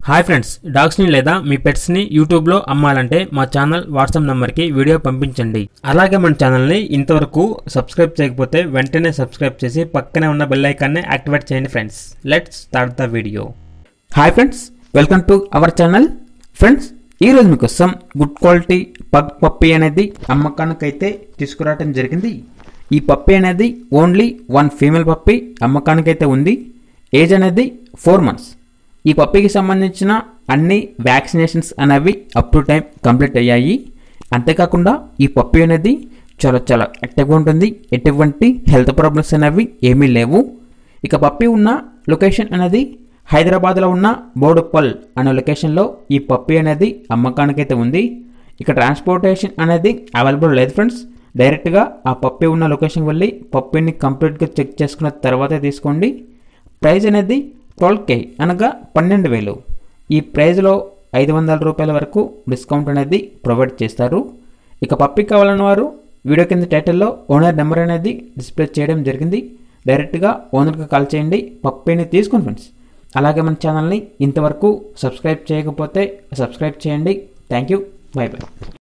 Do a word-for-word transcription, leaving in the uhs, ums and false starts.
Hi friends, డాగ్స్ని లేదా మీ పెట్స్ని యూట్యూబ్లో అమ్మాలంటే మా ఛానల్ వాట్సాప్ నెంబర్కి వీడియో పంపించండి. అలాగే మన ఛానల్ని ఇంతవరకు సబ్స్క్రైబ్ చేయకపోతే వెంటనే సబ్స్క్రైబ్ చేసి పక్కనే ఉన్న బెల్ ఐకాన్ని యాక్టివేట్ చేయండి friends. Let's start the video. Hi friends, welcome to our channel. Friends, ఈరోజు మీకోసం గుడ్ క్వాలిటీ పగ్ పప్పీ అనేది అమ్మకానికైతే తీసుకురావడం జరిగింది. ఈ పప్పీ అనేది ఓన్లీ వన్ ఫీమేల్ పప్పీ అమ్మకానికైతే ఉంది. ఏజ్ అనేది ఫోర్ మంత్స్. ఈ పప్పీకి సంబంధించిన అన్ని వ్యాక్సినేషన్స్ అనేవి అప్ టు టైం కంప్లీట్ అయ్యాయి. అంతేకాకుండా ఈ పప్పీ అనేది చాలా చాలా యాక్టివ్గా ఉంటుంది. ఎటువంటి హెల్త్ ప్రాబ్లమ్స్ అనేవి ఏమీ లేవు. ఇక పప్పీ ఉన్న లొకేషన్ అనేది హైదరాబాద్లో ఉన్న బోడుప్పల్ అనే లొకేషన్లో ఈ పప్పీ అనేది అమ్మకానికైతే ఉంది. ఇక ట్రాన్స్పోర్టేషన్ అనేది అవైలబుల్ లేదు ఫ్రెండ్స్. డైరెక్ట్గా ఆ పప్పీ ఉన్న లొకేషన్కి వెళ్ళి పప్పీని కంప్లీట్గా చెక్ చేసుకున్న తర్వాతే తీసుకోండి. ప్రైస్ అనేది ట్వెల్వ్ కే అనగా పన్నెండు వేలు. ఈ ప్రైజ్లో ఐదు వందల రూపాయల వరకు డిస్కౌంట్ అనేది ప్రొవైడ్ చేస్తారు. ఇక పప్పీ కావాలన్న వారు వీడియో కింద టైటిల్లో ఓనర్ నెంబర్ అనేది డిస్ప్లే చేయడం జరిగింది. డైరెక్ట్గా ఓనర్కి కాల్ చేయండి, పప్పీని తీసుకోండి ఫ్రెండ్స్. అలాగే మన ఛానల్ని ఇంతవరకు సబ్స్క్రైబ్ చేయకపోతే సబ్స్క్రైబ్ చేయండి. Thank you, bye by.